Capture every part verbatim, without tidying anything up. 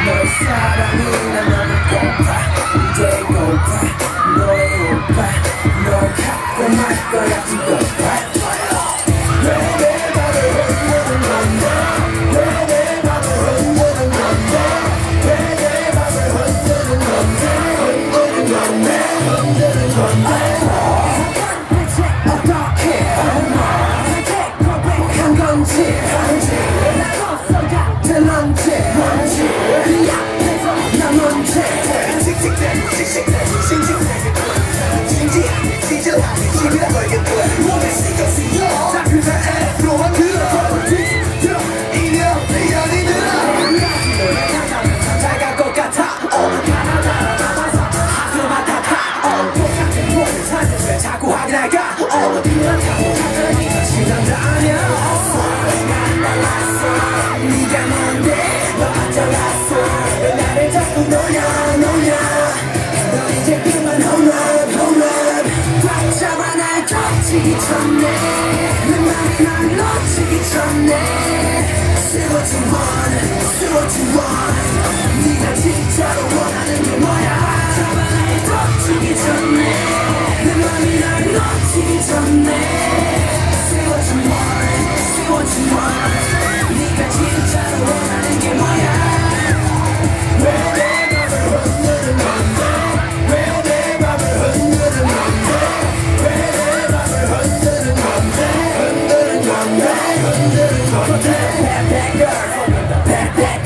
너의 사랑이 난 너무 고파 이제 고파 너의 오빠 널 갖고 말 거야 지고파 왜 내 맘을 흔드는 건데 왜 내 맘을 흔드는 건데 왜 내 맘을 흔드는 건데 흔드는 건데 흔드는 건데 대체 어떻게 대체 고백한 건지 나로서 같은 넌지 네 앞에서 난 뭔지 씩씩대고 씩씩대고 싱싱대고 진지하게 진실하게 시비라 걸겠고 몸에 신경 쓰여 자 그대 애로한 그런 법을 뒤집어 인연 인연이 들어 노래 가사는 참 잘 갈 것 같아 어 가나다라 남아서 하수만 탓하 어 똑같은 몸을 찾는 왜 자꾸 확인할까 어 그렇다고 가더니 더 신난다며 난 달랐어 네가 뭔데 너만 잘났어 왜 나를 자꾸 노냐 노냐 너 이제 그만 홈런 홈런 꽉 잡아 날 덮치기 전에 내 맘이 날 놓치기 전에 Say what you want, say what you want 네가 진짜로 원하는 게 뭐야 잡아 날 덮치기 전에 내 맘이 날 놓치기 전에 Say what you want, say what you want 네가 진짜로 원하는 게 뭐야 왜 내 맘을 흔드는 건데 왜 내 맘을 흔드는 건데 왜 내 맘을 흔드는 건데 흔드는 건데 흔드는 건데 Bad bad girl Bad bad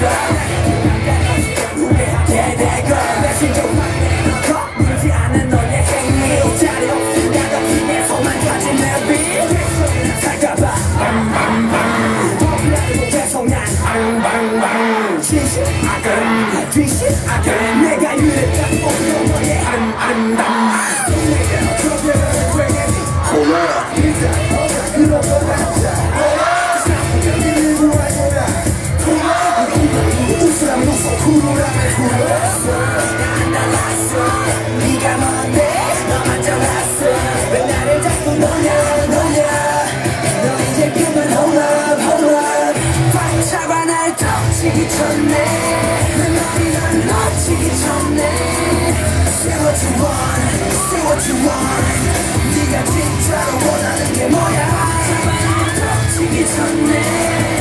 girl 후회하게 될 걸 내 심정 확인해놓고 물지 않은 너의 행위 자리 없이 나도 내 손만 가진 내 빛 살까봐 빵빵빵 거기라도 계속 난 빵빵빵 진실하건 진실하건 내가 유력한 오히려 너의 아름아름담 내가 어떻게 되겠니 몰라 일단 너가 그런 거 같아 사랑을 일부 알고 나 웃으라면 웃어 쿨하면 쿨했어 난 달랐어 네가 뭔데 너만 잘났어 왜 나를 자꾸 노냐 노냐 너 이제 그만 hold up hold up 꽉 잡아 날 덮치기 전에 내 맘이 날 놓치기 전에 Say what you want say what you want 네가 진짜로 원하는 게 뭐야 잡아 날 덮치기 전에